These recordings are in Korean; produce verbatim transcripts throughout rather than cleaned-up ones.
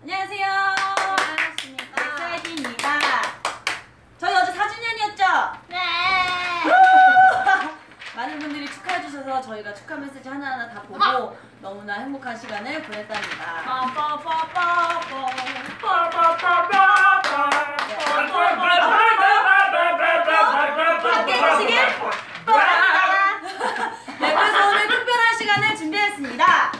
안녕하세요. 안녕하십니까. 엑스아이디입니다. 저희 어제 사 주년이었죠? 네. 많은 분들이 축하해주셔서 저희가 축하 메시지 하나하나 다 보고 어머! 너무나 행복한 시간을 보냈답니다. 함께 해주시길 바랍니다. 네, 그래서 오늘 특별한 시간을 준비했습니다.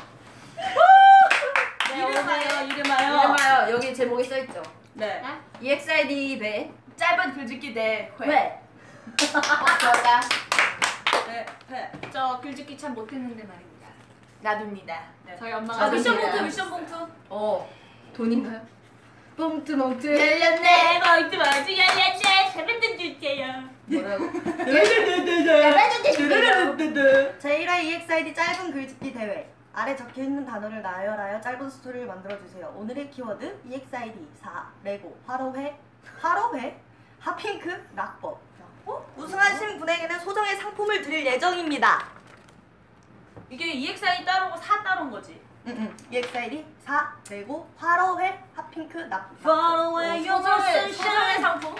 네, 이름하여, 이름하여. 이름하여 여기 제목이 써있죠. 네. 이엑스아이디 배 짧은 글짓기 대회. 회. 저다. 네, 회. 저 글짓기 참 못했는데 말입니다. 나도입니다. 네. 저희 엄마가 아, 미션 나도입니다. 봉투, 미션 봉투. 어. 돈인가요? 봉투 봉투. 열렸네. 봉투 봉투 열렸네. 세뱃돈 주세요. 뭐라고? 제일 회 이엑스아이디 짧은 글짓기 대회. 아래 적혀있는 단어를 나열하여 짧은 스토리를 만들어주세요. 오늘의 키워드 이엑스아이디 사 레고 화로회 화로회 핫핑크 락법. 어? 우승하신 분에게는 소정의 상품을 드릴 예정입니다. 이게 이엑스아이디 따로고 사 따로인 거지. 응응. 이엑스아이디 사 레고 화로회 핫핑크 락법. Far away your 소정의, 소정의 sunshine. 상품.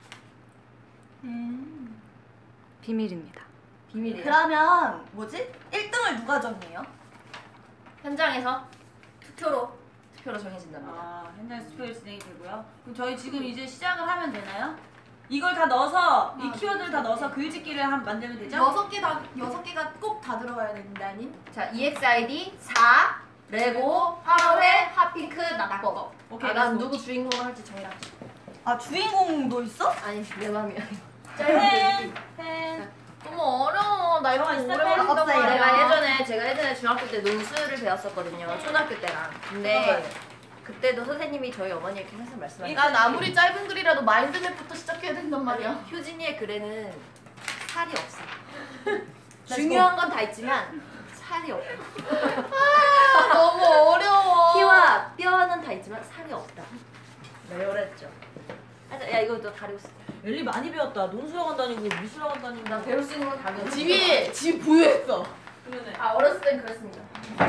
음. 비밀입니다. 비밀이에요. 그러면 뭐지? 일 등을 누가 정해요? 현장에서 투표로 투표로 정해진답니다. 아, 현장에서 투표가 진행이 되고요. 그럼 저희 지금 이제 시작을 하면 되나요? 이걸 다 넣어서 이 아, 키워드를 다 넣어서 글짓기를 한 만들면 되죠? 여섯 개 다 여섯 개가 꼭 다 들어가야 된다니. 자, 이엑스아이디 사 레고 화로회 핫핑크 낙법. 오케이. 아, 난 그래서 누구 주인공을 할지 정해라. 아 주인공도 있어? 아니 내 맘이야. 펜, 펜. 너무 어려워. 나 이런 거 있어, 오래 펜. 걸린단 없어요. 말이야. 내가 예전에 제가 예전에 중학교 때 논술을 배웠었거든요. 초등학교 때랑. 근데 그때도 선생님이 저희 어머니에게 항상 말씀하셨어요. 난 아무리 짧은 글이라도 마인드맵부터 시작해야 된단 말이야. 효진이의 글에는 살이 없어. 중요한 건 다 있지만 살이 없다. 아, 너무 어려워. 키와 뼈는 다 있지만 살이 없다. 네, 그랬죠. 야 이거 너 다리고 있어. 엘리 많이 배웠다. 논술학원 다니고 미술학원 다니고. 나 배울 수 있는 건 다 배웠어. 집이 집 부유했어. 그러네. 아 어렸을 땐 그랬습니다.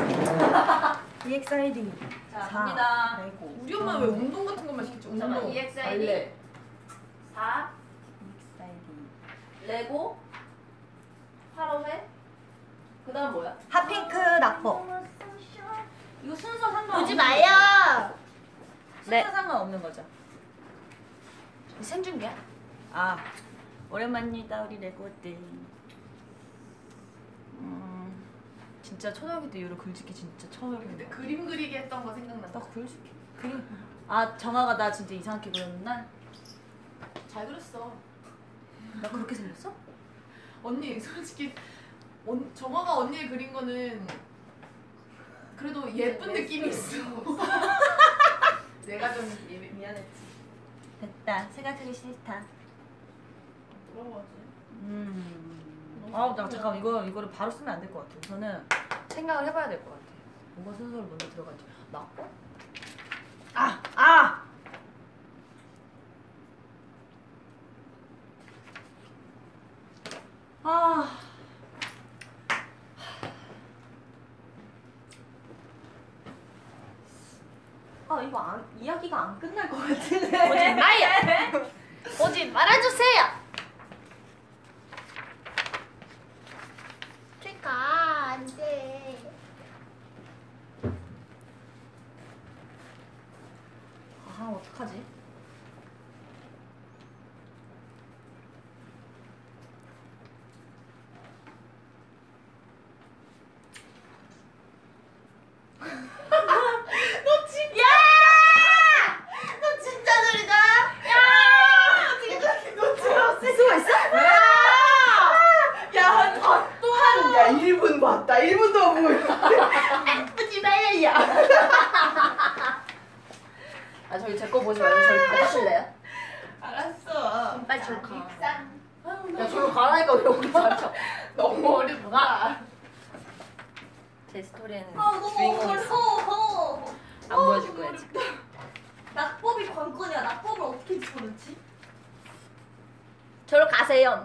이엑스아이디 자, 사 갑니다. 레고 우리 엄마 왜 운동 같은 것만 시켰지? 잠깐만, 운동. 이엑스아이디. 발레. 사 이엑스아이디 레고 화로회. 그다음 뭐야? 핫핑크 락법. 이거 순서 상관 보지 마요. 순서 네. 상관없는 거죠? 생중계야? 아, 오랜만이다 우리 레고들. 음, 진짜 초등학교 때 이후로 글짓기 진짜 처음 해보는 근데 거. 그림 그리기 했던 거 생각난다. 나 글짓기 그림. 아, 정아가 나 진짜 이상하게 그렸는 날? 잘 그렸어. 나 그렇게 생겼어? 언니 솔직히 언, 정화가 언니 그린 거는 그래도 예쁜 느낌이 있어. 내가 좀 미, 미안했지. 됐다. 생각하기 싫다. 부러워하지. 음. 아, 나 잠깐 이거 이거를 바로 쓰면 안 될 것 같아. 우선은 생각을 해봐야 될 것 같아. 뭐가 순서를 먼저 들어가지? 나? 아, 아. 아. 아 이거 안, 이야기가 안 끝날 것 같은데. 오지 마요. 오지 말아주세요. 제가 안돼. 아, 어떡하지? 너 진짜. 야! 너 진짜 느리다. 야! 어떻게 저렇게 놓쳐? 쓸 수가 있어? 야! 야, 또 한. 야, 일 분 봤다. 일 분도 못 봤다. 예쁘지 마요, 야. 아 저기 제 거 보지 말고 저기 가주실래요? 알았어. 빨리 저리 가. 짠. 아유, 야 저로 가라니까 왜 여기 앉아? 너무 어렵다. 제 스토리에는 아 너무 주인공이 있어. 어려워. 안 보여줄 거야 지금. 낙법이 관건이야. 낙법을 어떻게 집어넣지? 저로 가세요.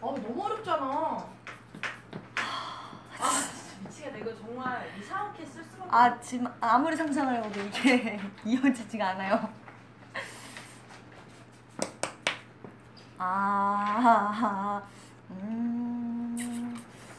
너무 어렵잖아. 아 진짜 미치겠다. 이거 정말 이상하게 쓸 수밖에. 아 지금 아무리 상상을 해도 이게 이어지지가 않아요. 아, 음.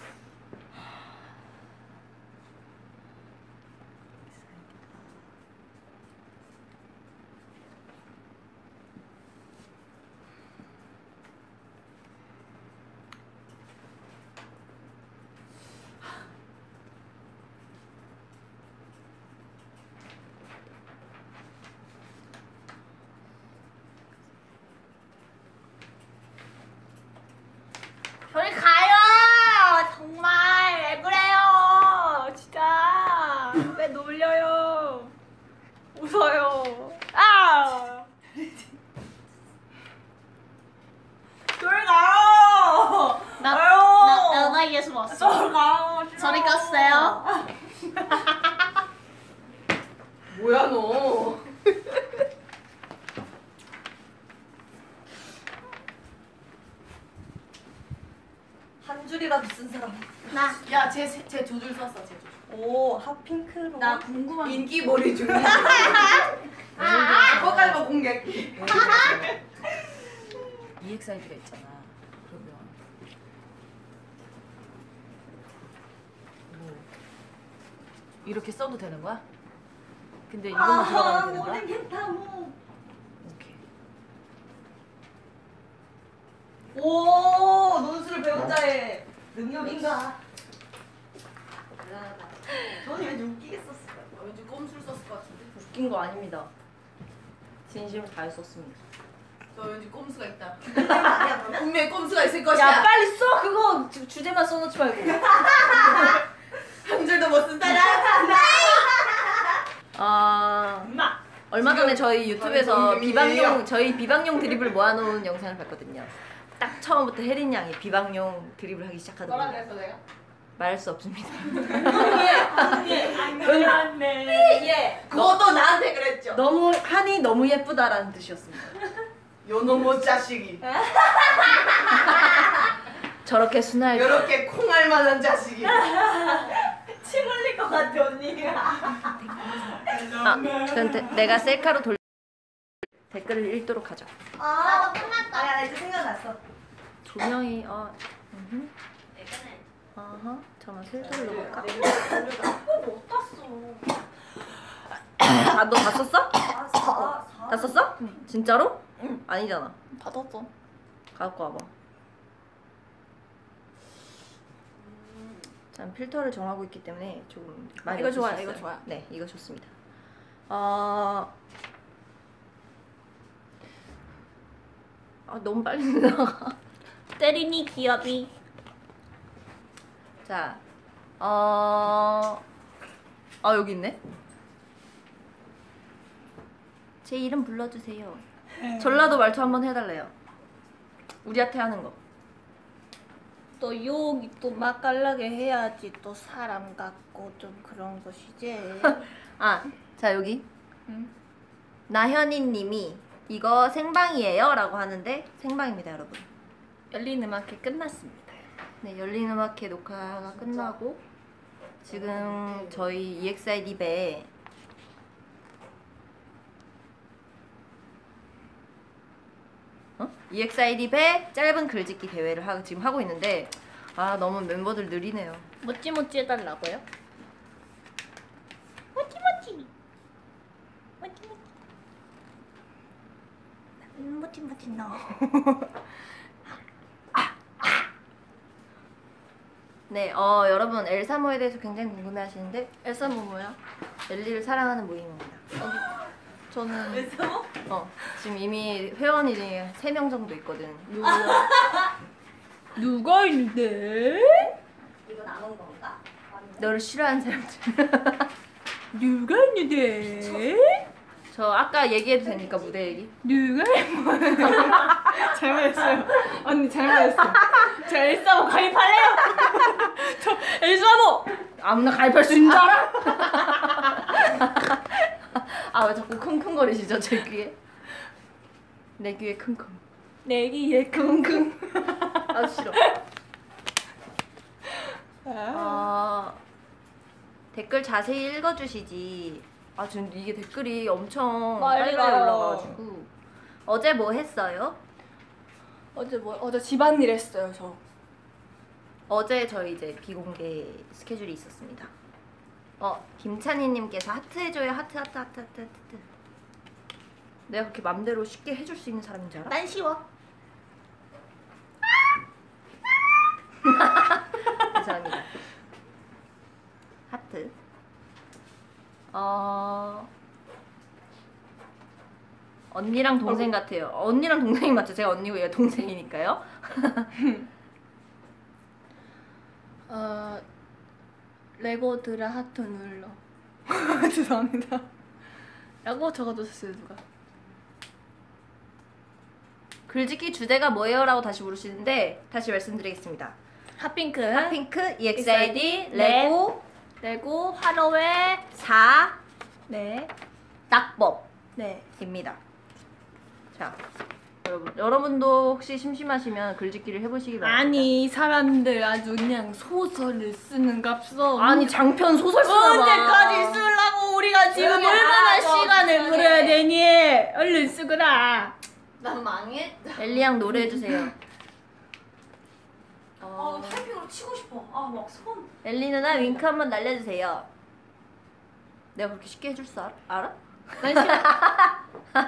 저리 가요! 정말 왜 그래요? 진짜 왜 놀려요? 웃어요. 아! 저리 가요. 나, 아유. 나 엘아이에서 왔어. 저리 가요. 저리 갔어요. 뭐야 너? 한 줄이라도 쓴 사람. 나, 야쟤쟤 두 줄 썼어. 쟤 두 줄. 오, 핫핑크로. 나 궁금한 인기 머리 중에. 아, 그거까지만 공개할게. 이엑스아이디가 있잖아. 그러면 뭐 이렇게 써도 되는 거야? 근데 이것만 들어가면 되는 거야? 모르겠다 뭐. 오케이. 오, 논술을 배운 자의 능력인가? 대단하다. 저는 왠지 웃기게 썼어요. 왠지 꼼수를 썼을 것 같은데. 웃긴 거 아닙니다. 진심을 다했었습니다. 너 왠지 꼼수가 있다. 아니야, 그러면? 분명히 꼼수가 있을 것이야. 야 빨리 써 그거 주, 주제만 써놓지 말고. 한 줄도 못 쓴다. 아 엄마. 얼마 전에 저희 유튜브에서 저희 비방용 동생이에요. 저희 비방용 드립을 모아놓은 영상을 봤거든요. 딱 처음부터 혜린 양이 비방용 드립을 하기 뭐라 시작하더라고요. 그랬어 내가? 말할 수 없습니다. 네. 예. 그것도 나한테 그랬죠. 너무 한이 너무 예쁘다라는 뜻이었습니다. 요놈의 자식이. 저렇게 순할 이렇게 콩알 만한 자식이. 침 흘릴 것 같아 언니가. 아, 그럼 데, 내가 셀카로 돌 댓글을 읽도록 하죠. 아, 끝났다. 아야, 나 이제 생각났어. 조명이 어, 음흠. 어허, 잠깐 슬슬 넣어볼까? 못 땄어. 아, 너 다 썼어? 아, 사, 사. 다 썼어? 진짜로? 응. 아니잖아. 받았어. 갖고 와봐. 자, 필터를 정하고 있기 때문에 조금 많이 이거 없을 수 좋아요, 있어요. 이거 좋아요. 네, 이거 좋습니다. 어... 아, 너무 빨리 나가. 때리니 기업이. 자, 어... 아, 여기 있네. 제 이름 불러주세요. 전라도 말투 한번 해달래요. 우리한테 하는 거. 또 여기 또 맛깔나게 해야지 또 사람 같고 좀 그런 것이지. 아, 자 여기 응? 나현이 님이 이거 생방이에요 라고 하는데 생방입니다 여러분. 열린 음악회 끝났습니다. 네, 열린 음악회 녹화가 끝나고 지금 저희 이엑스아이디 배 어? 이엑스아이디 배 짧은 글짓기 대회를 하, 지금 하고 있는데 아 너무 멤버들 느리네요. 모찌모찌 해달라고요? 모찌모찌. 모찌모찌. 모찌모찌 너. 네, 어 여러분 엘사모에 대해서 굉장히 궁금해하시는데 엘사 뭐뭐야? 엘리를 사랑하는 모임입니다. 여기 저는 엘사모? 어 지금 이미 회원이 세 명 정도 있거든. 누구야? 누가 있는데? 이거 남은 건가? 너를 싫어하는 사람들. 누가 있는데? 저 아까 얘기해도 됩니까 무대 얘기? 누가 잘못했어요. 언니 잘못했어. 저 엘사모 가입할래요? 저 엘사모 아무나 가입할 수 있는 줄 알아? 아 왜 자꾸 킁킁거리시죠 제 귀에? 내 귀에 킁킁. 내기에 킁킁. 아 싫어. 어, 댓글 자세히 읽어주시지. 아 지금 이게 댓글이 엄청 빨리 빨라요. 올라가가지고. 어제 뭐 했어요? 어제 뭐 어제 집안일 했어요 저. 어제 저희 이제 비공개 스케줄이 있었습니다. 어 김찬희님께서 하트 해줘요. 하트 하트 하트 하트 하트. 내가 그렇게 맘대로 쉽게 해줄 수 있는 사람인 줄 알아? 난 쉬워. 감사합니다. 하트. 어 언니랑 동생 같아요. 언니랑 동생이 맞죠? 제가 언니고 얘가 동생이니까요. 어 레고 드라 하트 눌러. 죄송합니다. 라고 적어줬어요 누가. 글짓기 주제가 뭐예요? 라고 다시 물으시는데 다시 말씀드리겠습니다. 핫핑크. 핫핑크, 이엑스아이디, 레고, 레고 하로웨. 사, 네. 낙법입니다. 네. 자, 여러분, 여러분도 혹시 심심하시면 글짓기를 해보시기 바랍니다. 아니 이 사람들 아주 그냥 소설을 쓰는 값서. 아니 장편 소설 쓰나 봐. 언제까지 쓰려고 우리가 지금 조용히 얼마나 하라고, 시간을 조용히. 물어야 되니? 얼른 쓰거라. 난 망했다. 엘리양 노래해주세요. 어, 타이핑으로 치고 싶어. 아, 막 손. 엘리 누나 윙크 한번 날려주세요. 내가 그렇게 쉽게 해줄 줄 알아? 알아? 난 싫어.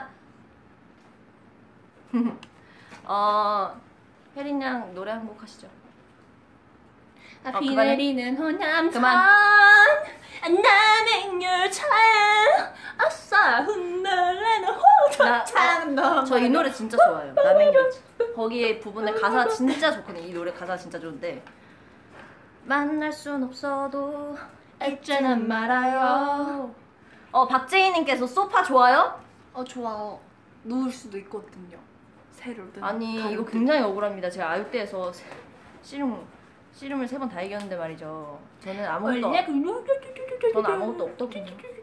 어, 혜린 양 노래 한 곡 하시죠. 아, 어, 비 그만해. 내리는 호남선. 그만. 나는열차 아싸 흩날리는 호남선. 저 이 노래 진짜 좋아요. 남행열차. 거기에 부분에 가사 진짜 좋거든요. 이 노래 가사 진짜 좋은데 만날 순 없어도 있지는 말아요. 어 박재희님께서 소파 좋아요? 어 좋아요. 누울 수도 있거든요. 새로든. 아니 이거 가로든. 굉장히 억울합니다. 제가 아육대에서 세- 씨름 씨름을 세 번 다 이겼는데 말이죠. 저는 아무것도 원래 그 저는 아무것도 없더군요.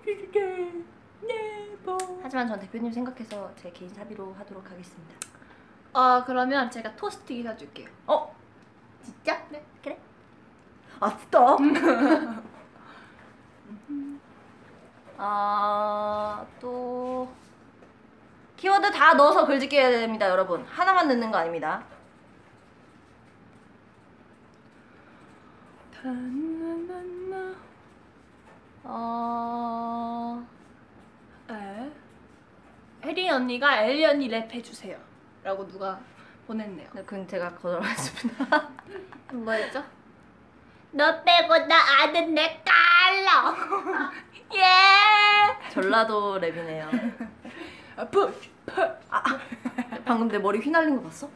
네, 뭐. 하지만 전 대표님 생각해서 제 개인 사비로 하도록 하겠습니다. 어 그러면 제가 토스트기 사줄게요. 어? 진짜? 네 그래. 아 진짜? 아또 키워드 다 넣어서 글짓기 해야 됩니다, 여러분. 하나만 넣는 거 아닙니다. 어... 에? 혜린 언니가 엘리 언니 랩 해주세요. 라고 누가 보냈네요. 네, 그건 제가 거절하겠습니다. 뭐였죠? 너 빼고 나 아는 내 깔러. 예. 전라도 랩이네요. 아, 푸쉬 푸. 아, 방금 내 머리 휘날린 거 봤어?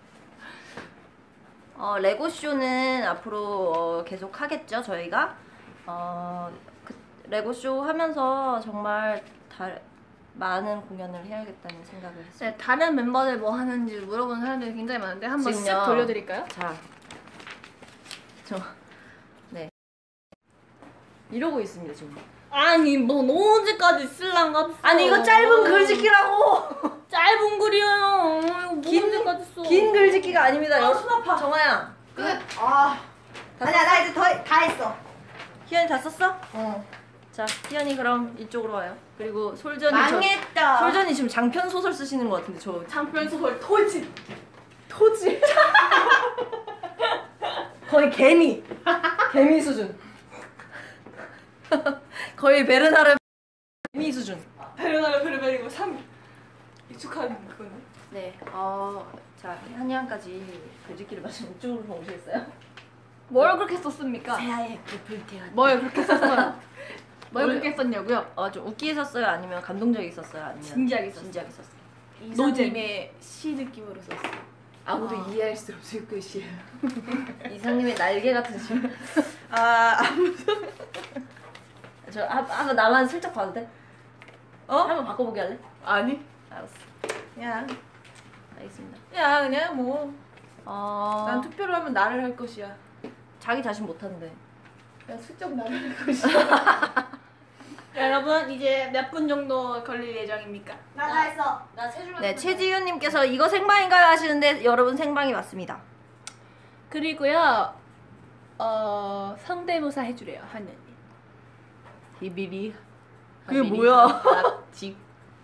어, 레고 쇼는 앞으로 어, 계속 하겠죠, 저희가. 어, 그, 레고 쇼 하면서 정말 다, 많은 공연을 해야겠다는 생각을 했어요. 네, 다른 멤버들 뭐 하는지 물어보는 사람들이 굉장히 많은데 한번 쓱 지금요. 돌려드릴까요? 자, 저, 네. 이러고 있습니다, 지금. 아니 뭐 너 언제까지 쓸랑가? 아니, 이거 짧은 글짓기라고! 짧은 글이에요. 이거 뭐 긴- 언제까지 써? 긴 글짓기가 아닙니다. 아, 손 아파. 정아야. 끝. 아 아니야 나 이제 더 다 했어. 희연이 다 썼어? 어. 자, 희연이 그럼 이쪽으로 와요. 그리고 솔전이 저, 망했다. 솔전이 지금 장편 소설 쓰시는 것 같은데 저 장편 소설 토지. 토지 거의 개미 개미 수준 거의 베르나르 개미 수준. 베르나르 베르베리고 삼 익숙한 그거는. 네, 어, 자 한양까지 글짓기를 마치면 이쪽으로 좀 오시겠어요? 뭘 그렇게 썼습니까? 새하얗게 불태워. 뭘 그렇게 썼어요? 뭘 그렇게 썼냐고요? 어, 좀 웃기게 썼어요? 아니면 감동적이게 썼어요? 아니면 진지하게 썼어요. 진지하게 썼어요? 이상님의 시 느낌으로 썼어요. 아무도 아. 이해할 수 없을 것이야. 이상님의 날개 같은 시. 아 아무도. 저 한, 한번 나만 슬쩍 봐도 돼? 어? 한번 바꿔보게 할래? 아니. 알았어. 그냥, 알겠습니다. 야, 그냥 뭐. 어... 난 투표를 하면 나를 할 것이야. 자기 자신 못하는데. 야, 슬쩍 나를 할 것이야. 여러분 이제 몇 분 정도 걸릴 예정입니까? 나 다 했어. 나 세 줄만. 네, 최지윤님께서 이거 생방인가요? 하시는데 여러분 생방이 맞습니다. 그리고요 어 성대모사 해주래요 하느님. 비비비. 그게 뭐야? 직.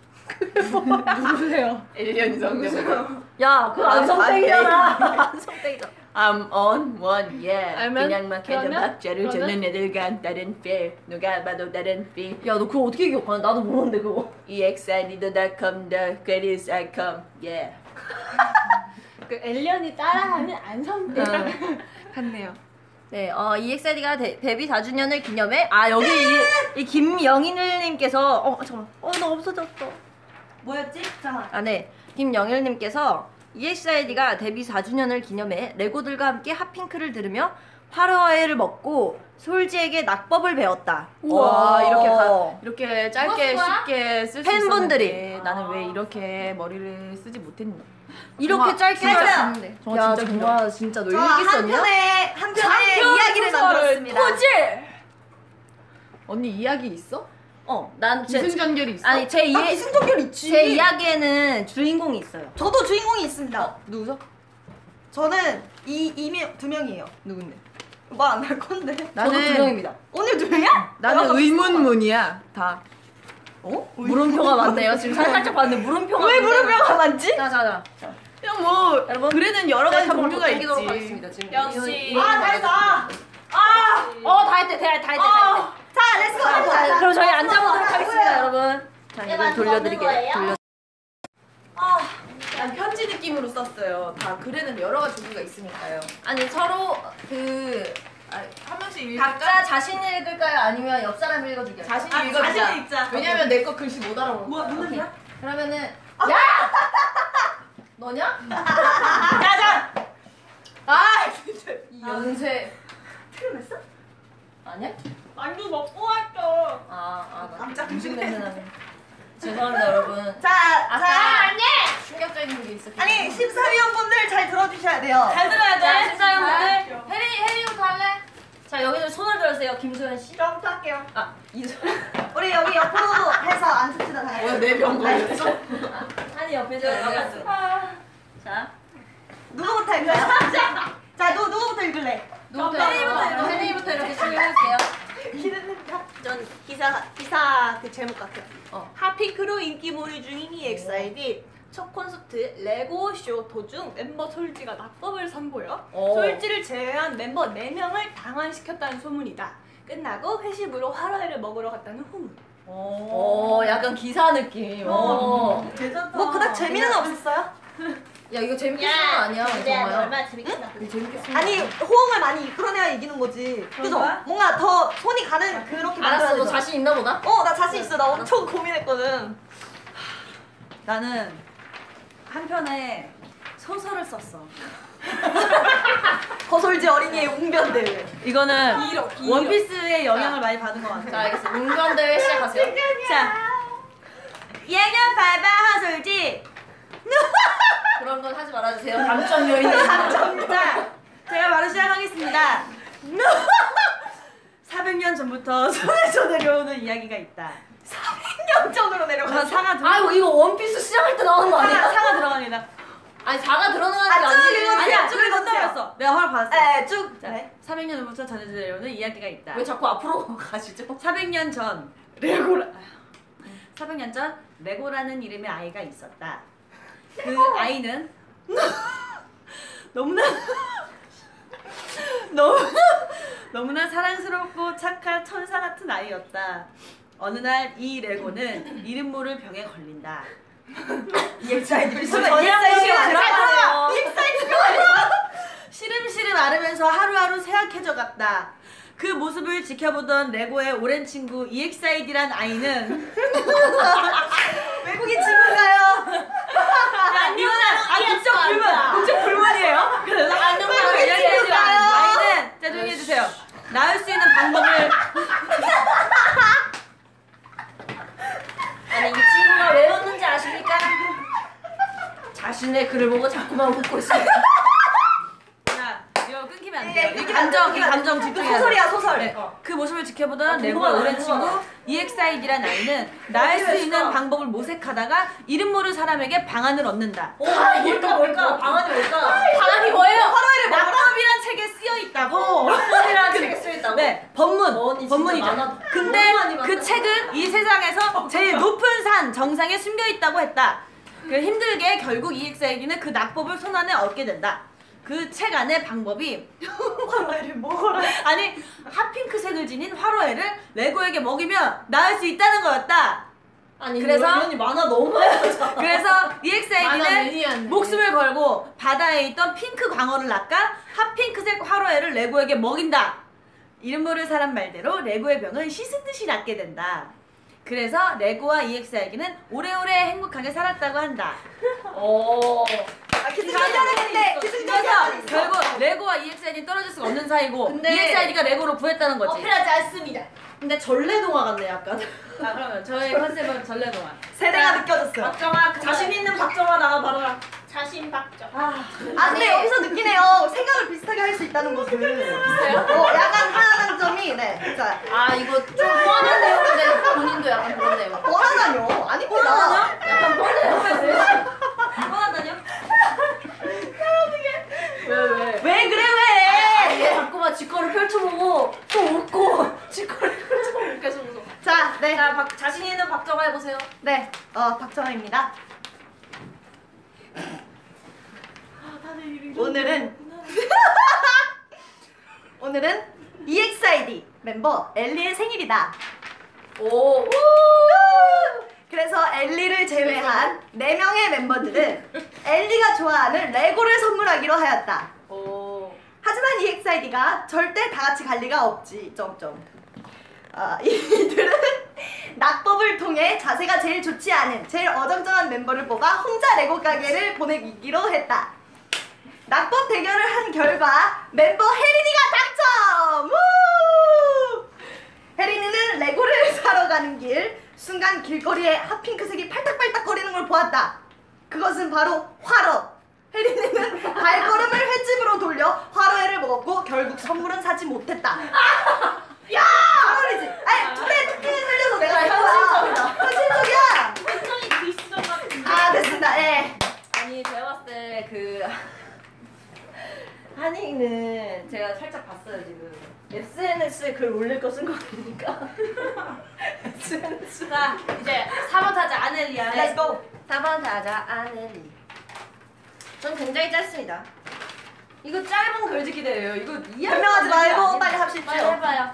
누구세요? 일년 성대모사. 야, 그거 안성땡이잖아. 안성땡이잖아. I'm on one, yeah. 알면? 그냥 막 해도 그러면? 박자를 그러면? 저는 애들과 다른 필. 누가 봐도 다른 필. 야, 너 그거 어떻게 기억하냐? 나도 모르는데 그거. excited.com the greatest I come, yeah. 그 엘련이 따라하는 안성대랑 같네요. 네, 어, 이엑스아이디가 데뷔 사 주년을 기념해 아 여기 이, 이 김영일님께서 어 잠깐만 어나 없어졌어. 뭐였지? 자, 아 네, 김영일님께서 이엑스아이디가 데뷔 사 주년을 기념해 레고들과 함께 핫핑크를 들으며 화로회를 먹고 솔지에게 낙법을 배웠다. 와, 이렇게 가, 어. 이렇게 짧게 뭐야? 쉽게 쓸 수 팬분들이. 있었는데 나는 왜 이렇게 머리를 쓰지 못했나? 이렇게 정말 짧게 짧다. 쓸수 있는데. 정말 야, 진짜 정말 진짜 너 저 일기 썼냐? 한편의 한편의 이야기를 만들었습니다. 언니 이야기 있어? 어, 난 제, 기승전결이 있어? 아니 제 아, 이해 기승전결 있지. 제 이야기에는 주인공이 있어요. 저도 주인공이 있습니다. 누구죠? 저는 이 이명 두 명이에요. 누군데? 말 안 할 건데. 저도 두 명입니다. 오늘 두 명이야? 나는 내가 의문문이야 다. 어? 물음표가 많네요. 지금 살짝 봤는데 물음표가 왜 굉장히 물음표가 많지? 자자자. 그냥 뭐 여러분, 그래는 여러 가지 한번 종류가 넘기도록 있지. 하겠습니다. 지금 역시. 아, 다 했다. 어, 다 했대, 다 했대, 다 했대. 다 자, 렛츠고. 했대. 자, 그럼 저희 앉아보도록 자, 하겠습니다, 여러분. 자, 네, 이걸 맞는 돌려드리게. 거예요? 돌려. 난 편지 느낌으로 썼어요. 다 글에는 여러 가지 종류가 있으니까요. 아니 서로 그 아, 한 명씩 읽을까? 각자 자신이 읽을까요? 아니면 옆 사람 읽어주게? 자신이 아, 읽어주자. 자신이 읽자. 왜냐면 내 거 글씨 못 알아보고. 뭐야, 무슨 오케이. 소리야? 그러면은 야! 너냐? 짜잔. 아 진짜. 이 연쇄 틀렸어? 아니야? 만두 먹고 왔어. 아, 아, 나 깜짝 음식 냄새 나네. 죄송합니다, 여러분. 자, 아까 자. 충격적인 게 있었기 아니, 때문에. 심사위원분들 잘 들어주셔야 돼요. 잘 들어야 돼. 자, 심사위원분들. 혜리, 혜리부터 할래? 자, 여기는 손을 들어주세요, 김소연 씨. 저부터 할게요. 아, 이소. 우리 여기 옆으로 해서 앉읍시다. 다 뭐야 내병 걸렸어? 한이 옆에서 나갔어. 자, 누구부터 할까요? 자, 누, 누구부터 읽을래? 누구부터 혜리부터 해요? 혜리부터 이렇게 시작할게요. 기대된다. 전 기사 기사 그 제목 같아요. 어. 핫핑크로 인기몰이 중인 이엑스아이디 첫 콘서트 레고 쇼 도중 멤버 솔지가 낙법을 선보여 오. 솔지를 제외한 멤버 네 명을 당황시켰다는 소문이다. 끝나고 회식으로 화로회를 먹으러 갔다는 후문. 오, 약간 기사 느낌. 오. 괜찮다. 뭐 그닥 재미는 없었어요? 야, 이거 재밌게 쓰는 거 아니야, 정말. 재밌게 나 이거 재밌게 쓰는 아니, 호응을 많이 이끌어내야 이기는 거지. 그죠? 거야? 뭔가 더 손이 가는 그렇게 알았어, 만들어야 너 되잖아. 자신 있나 보다? 어, 나 자신 있어. 나 엄청 고민했거든. 나는 한 편에 소설을 썼어. 거솔지 어린이의 웅변대회. 이거는 길어, 길어. 원피스의 영향을 많이 받은 것 같아. 자, 알겠어. 웅변대회 시작하세요. 자, 이 학년 발바 하솔지. 그런 건 하지 말아주세요. 감점 요인은. 자, 제가 바로 시작하겠습니다. 사백 년 전부터 손에서 내려오는 이야기가 있다. 사백 년 전으로 내려가. 저 상아 들어. 아이고, 이거 원피스 시작할 때 나오는 거 상아, 아니야? 상아 들어갑니다. 아니, 사가 들어가는 게 아, 쭉 아니지. 읽어주세요. 아니야, 쭉 쭉 읽어주세요. 읽었어. 내가 허락 받았어. 네, 쭉. 자, 네. 사백 년 전부터 전해져 내려오는 이야기가 있다. 왜 자꾸 앞으로 가시죠? 사백 년 전 레고라 사백 년 전 레고라는 이름의 아이가 있었다. 그 아이는 너무나 너무나 너무나 사랑스럽고 착한 천사 같은 아이였다. 어느 날 이 레고는 이름 모를 병에 걸린다. 이엑스아이디. 전략적이야. 드라마네요. 시름시름 앓으면서 하루하루 쇠약해져 갔다. 그 모습을 지켜보던 레고의 오랜 친구 이엑스아이디란 아이는 외국인 친구인가요? 이거는 아 국적 불만 국적 불만이에요. 그래서 안녕하세요. 이엑스아이디 아이는 자 조용히 해주세요. 나을 수 있는 방법을 아니, 이 친구가 왜 웃는지 아십니까? 자신의 글을 보고 자꾸만 웃고 있어요. 자 이거 끊기면 안 돼요. 이 감정 이 감정 집중해야 돼요. 소설이야, 소설. 네. 그 모습을 지켜보던 레고의 궁금하다, 오랜 궁금하다. 친구 이엑스아이디란 아이는 나을 수 있는 방법을 모색하다가 이름 모를 사람에게 방안을 얻는다. 오, 뭘까, 뭘까? 방안이 뭘까? 방안이 뭐예요? 낙법이란 네, 법문. 머니 법문이죠. 진짜 많아. 근데 너무 많이 그 봤다. 책은 이 세상에서 제일 높은 산 정상에 숨겨 있다고 했다. 그 힘들게 결국 이엑스아이디는 그 낙법을 손안에 얻게 된다. 그 책 안에 방법이 화로회를 먹어라. 아니 핫핑크색을 지닌 화로회를 레고에게 먹이면 나을 수 있다는 거였다. 아니 그래서- 연이 만화 너무 많이 하잖아. 그래서 만화 이엑스아이디는 매니아네. 목숨을 걸고 바다에 있던 핑크 광어를 낚아 핫핑크색 화로회를 레고에게 먹인다. 이름 모를 사람 말대로 레고의 병은 씻은 듯이 낫게 된다. 그래서 레고와 이엑스아이디는 오래오래 행복하게 살았다고 한다. 오. 아, 기승전결은 근데 그래서 기승전결은 있어. 결국 레고와 이엑스아이디는 떨어질 수가 없는 사이고 근데- 이엑스아이디가 레고로 구했다는 거지. 어필하지 않습니다. 근데 전래동화 같네 약간. 자 그러면 저희 컨셉은 전래동화. 세대가 느껴졌어요. 박정아 자신 있는 박정아 나와 봐라. 자신 박정. 아, 아 근데 여기서 느끼네요. 생각을 비슷하게 할 수 있다는 것을. 비슷해요? 어, 약간 하나는 점이 네. 자, 아 이거 좀 뻔한 내용인데 본인도 약간 그런 내용. 뻔하다뇨. 아닙니다. 약간 뻔해요. 뻔하다뇨? 왜 왜? 왜 그래 아, 왜? 얘 자꾸만 지꺼를 펼쳐보고 또 웃고 지꺼를 펼쳐보고 계속 웃어. 자, 네. 자, 박, 자신 있는 박정아 해보세요. 네. 어, 박정아입니다. 오늘은 오늘은 이엑스아이디 멤버 엘리의 생일이다. 오. 그래서 엘리를 제외한 네 명의 멤버들은 엘리가 좋아하는 레고를 선물하기로 하였다. 오. 하지만 이엑스아이디가 절대 다 같이 갈 리가 없지. 점점. 아, 이들은 낙법을 통해 자세가 제일 좋지 않은 제일 어정쩡한 멤버를 뽑아 혼자 레고 가게를 보내기로 했다. 낙법 대결을 한 결과 멤버 혜린이가 당첨! 우! 혜린이는 레고를 사러 가는 길 순간 길거리에 핫핑크색이 팔딱팔딱거리는 걸 보았다. 그것은 바로 화로. 혜린이는 발걸음을 횟집으로 돌려 화로회를 먹었고 결국 선물은 사지 못했다. 야! 화로리지. 아니 둘의 특징을 살려서 내가 한 거야. 현실적이다. 현실적이야. 완전히 글쓰던 같은데. 아 됐습니다. 예. 아니 제가 봤을 때 그 한이는 제가 살짝 봤어요 지금. 에스엔에스에 글 올릴 거 쓴 거 아닙니까? 에스엔에스. 자 이제 사 번 타자 아넬리아. Let's go. 사 번 타자 아넬리. 전 굉장히 짧습니다. 이거 짧은 글짓기 대회예요. 이거 이해할 설명하지 수 없는 게 말고 아닌데. 빨리 합시다. 빨리 해봐요.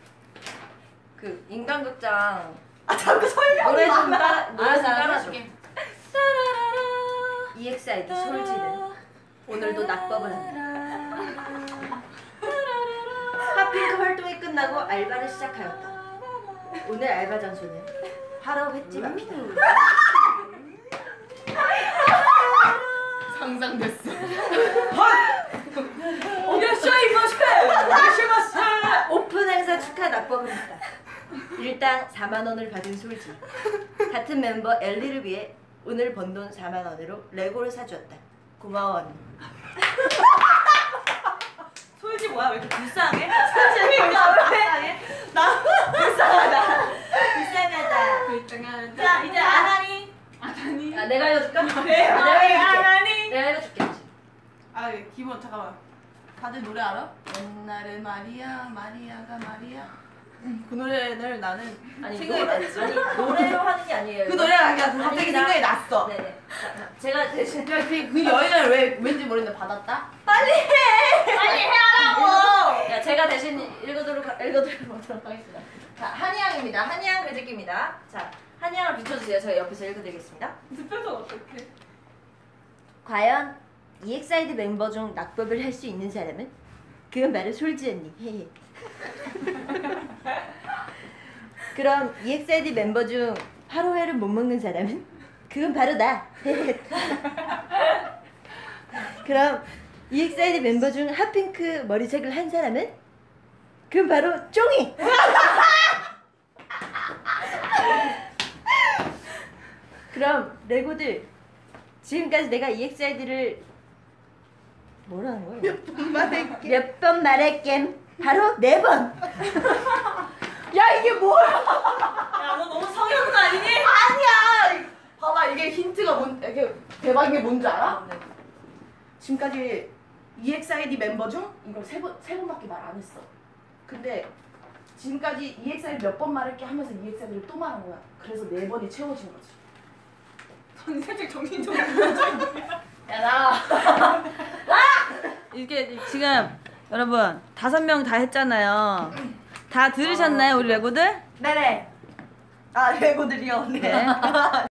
그 인간극장 아 자꾸 설명이 노래 좀 많아. 따라 노래 좀 알았어, 따라줘. 해줄게. 이엑스아이디 솔지는 오늘도 낙법을 한다. 핫핑크 활동이 끝나고 알바를 시작하였다. 오늘 알바 장소는 하루 횟집 앞이다. 상상됐어. 오픈 행사 축하 낙법입니다. 일당 사만 원을 받은 솔지. 같은 멤버 엘리를 위해 오늘 번 돈 사만 원으로 레고를 사주었다. 고마워 언니. 솔지 뭐야 왜 이렇게 불쌍해? 솔지 왜 이렇게 불쌍해? 나 불쌍하다. 불쌍하다. 불쌍한. 자 이제 아나니. 아니. 아 내가 읽어줄까? 네, 내가 읽어줄게. 아나니. 내가 읽어줄게. 아 기본 잠깐만. 다들 노래 알아? 옛날에 마리아 마리아가 마리아. 그 노래를 나는 아니 생각이 노래, 났어. 아니 노래로 하는 게 아니에요. 그 노래가 아니라 갑자기 아닙니다. 생각이 났어. 네네. 자, 자, 제가 대신 야, 그, 그 여인을 왜 왠지 모르는데 받았다? 빨리 해. 빨리 해라고. 야, 제가 대신 읽어드리도록, 읽어드리도록 하겠습니다. 자, 한이양입니다. 한이양 글짓기입니다. 자, 한이양을 비춰주세요. 제가 옆에서 읽어드리겠습니다. 습해서 어떡해? 과연 이엑스아이디 멤버 중 낙법을 할 수 있는 사람은? 그건 바로 솔지 언니. 그럼 이엑스아이디 멤버 중 하루회를 못 먹는 사람은? 그건 바로 나. 그럼 이엑스아이디 멤버 중 핫핑크 머리색을 한 사람은? 그건 바로 쫑이. 그럼 레고들 지금까지 내가 이엑스아이디를 뭐라는 거야? 몇 번 말할게. 바로 네 번. 야 이게 뭐야? 야 너 너무 성형도 아니니? 아니야. 봐봐 이게 힌트가 뭔 이게 대박인 게 뭔지 알아? 지금까지 이엑스아이디 멤버 중 이걸 세 번 세 번밖에 말 안 했어. 근데 지금까지 이엑스아이디 몇 번 말할게 하면서 이엑스아이디를 또 말한 거야. 그래서 네 번이 채워진 거지. 언니 살짝 정신 좀. 야 나. 이게 지금 여러분 다섯 명 다 했잖아요. 다 들으셨나요 우리 레고들? 네네. 아 레고들이요. 네. 네.